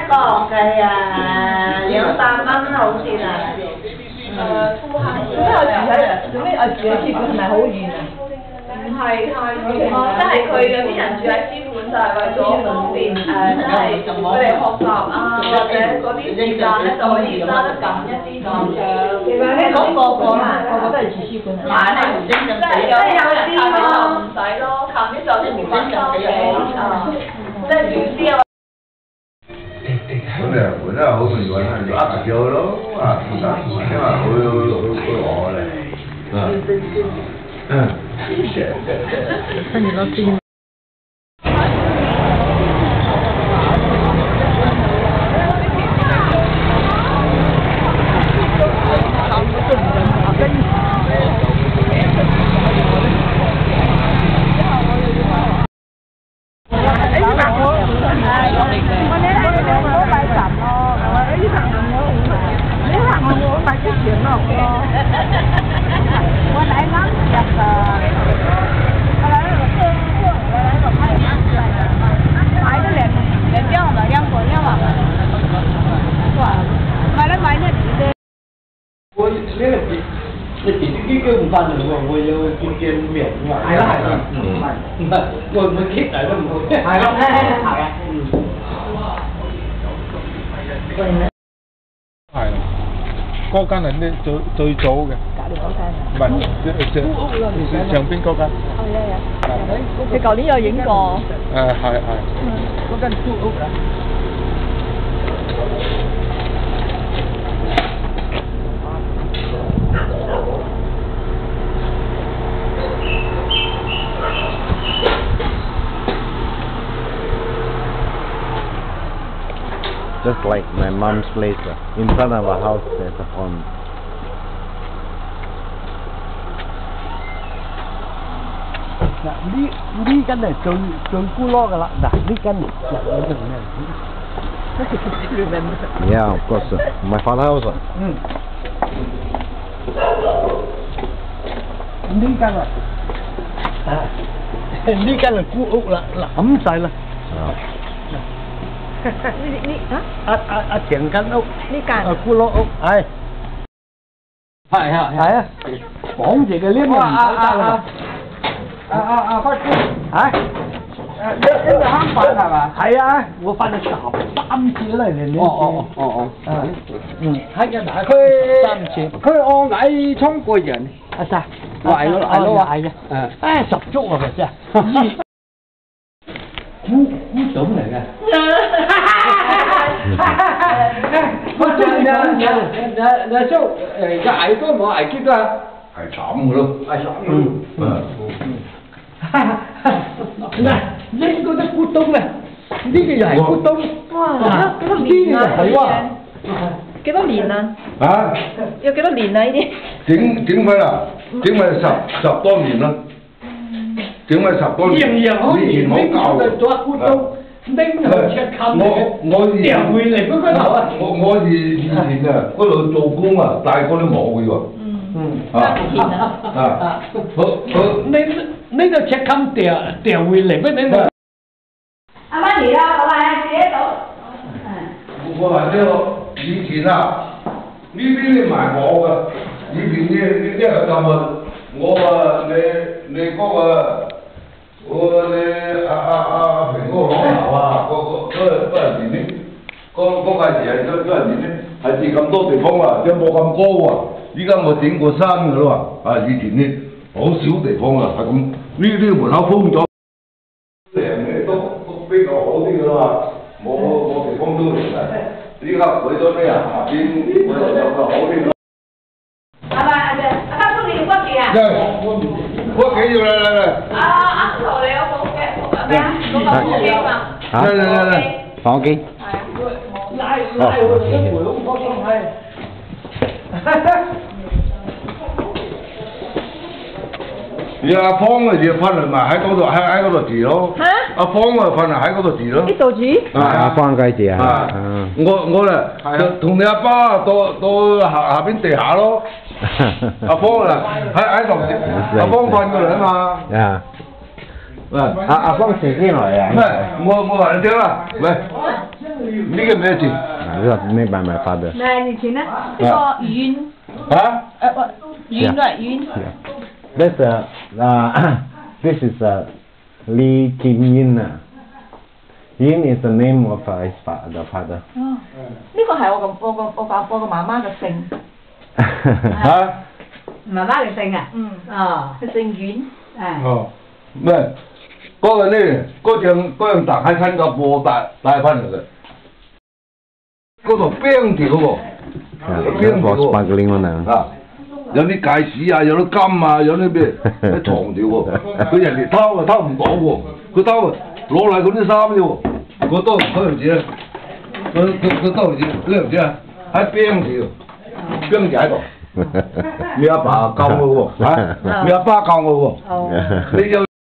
個嘅200蚊好似啦。 富客。做咩住喺資本係咪好遠啊？唔係太遠，即係佢有啲人住喺資本就係為咗方便即係佢哋學習啊，或者嗰啲時間咧就可以揸得緊一啲咁樣。其實咧講個啦，個都係住資本。買係唔即係有人近啲就唔使咯，近啲就唔翻收嘅啊，即係遠啲啊。 咁你本身好容易揾係呃咗咯，啊，因為我嚟，啊， 跟住攞錢。 唔翻嚟喎，我要見面喎。係啦係啦，唔係我唔會 keep 嚟都唔好。係咯，係啊。 係啦，嗰間係呢最早嘅。 隔離嗰間。 唔係，上邊嗰間。 哦，你舊年有影過。 係。 嗰間租屋啦。 Just like my mom's place, in front of our house there's a pond. Này根係最孤攞㗎啦，嗱呢根有條咩？Yeah, of course. My father house. 呢根啊，呢根係孤屋啦，冧晒啦。成間屋呢間孤攞屋，係啊，綁住嘅呢個唔使得啦。開官，一日慳飯係嘛？係啊，我翻咗13次啦，年。係嘅，3次。佢我矮衝過人，係嘅，十足啊，其實。古董嚟嘅。那時候矮多冇矮幾多啊？ 係慘嘅咯。嗱， 應該都古董啊！呢個又係古董。 哇！幾多年啊？ 係喎。 幾多年啊？ 啊？ 有幾多年啊？呢啲？ 整咪啦？整咪十多年啦。整咪10多年。 樣好似好舊。做古董。拎去赤襟我掉回嚟嗰頭啊！ 我以前啊，嗰度做工啊，大個都冇嘅喎。 呢個赤襟掉回嚟俾你。 阿媽嚟啦，我話自己做。 我話呢個以前啊，呢邊你賣我㗎，以前呢係咁啊，我話你嗰個。我哋阿平嗰個老頭啊，嗰陣時呢，嗰塊地係嗰陣時呢係地咁多地方啊，即係冇咁高啊。依家我整過山㗎啦嘛，啊以前呢好少地方啊，係咁呢門口封咗，靚嘅都比較好啲㗎啦嘛，冇地方租嚟㗎。依家改咗咩啊？下邊改咗就好啲。 阿叔你要乜嘢啊？ 我幾要嚟。 阿頭你有冇嘅咩啊？嗰個部機嘛？ 嚟，房機。 拉我一回屋嗰種係。 阿芳啊，就翻嚟埋喺嗰度住咯。嚇？阿芳啊，翻嚟喺嗰度住咯。 呢度住？ 阿芳雞住啊。 我咧同你阿爸到下邊地下咯。阿芳啊，喺度，阿芳瞓過嚟啊嘛。 喂， 方前進來啊！ 喂，我話你聽啦，喂，呢個咩字？ 呢個咩辦法發的？ 咩年前咧？呢個軟啊？ 軟都係軟。 This this is Lee Kim Yin. Yin is the name of his the father. 哦，呢個係我個媽媽嘅姓。 嚇？ 媽媽嘅姓啊？ 嗯。 哦。 佢姓阮。 哦，咩？嗰個呢？嗰樣蛋喺新加坡帶翻嚟嘅，嗰度冰條喎。 For smuggling one. 啊！有啲戒指啊，有啲金啊，有啲咩啲藏條喎。佢人哋偷啊偷唔到喎，佢偷啊攞嚟嗰啲衫啫喎。嗰多嗰樣嘢，嗰多樣嘢呢樣嘢啊，喺冰條，冰條喺度。你阿爸教我喎，嚇！你阿爸教我喎。你有？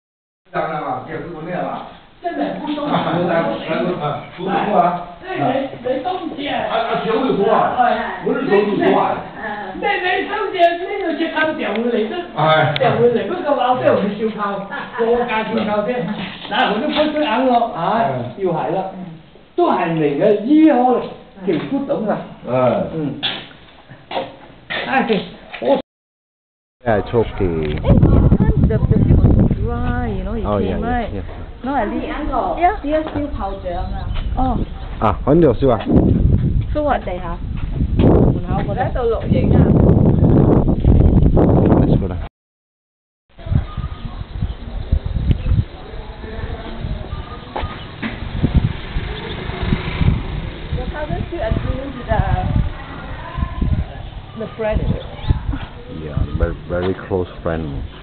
你冬至啊？ 小妹夫啊，我是小妹夫啊。 你冬至呢度隻口掉會嚟都掉會嚟，不過話都唔燒烤，個價燒烤啫。嗱，我都開出眼咯，要係啦，都係嚟嘅，醫我條骨懂啊。 Yeah, choky. The people so dry, you know, Oh it yeah, came, yeah, right? yeah. No, at least. Yeah. 呢個燒炮仗啊！ 哦， 啊，揾條燒啊！ so what 地下門口嗰喺度。 度錄影啊！ Let's go 啦。 Your cousin still attending to The friend. Yeah, very close friend.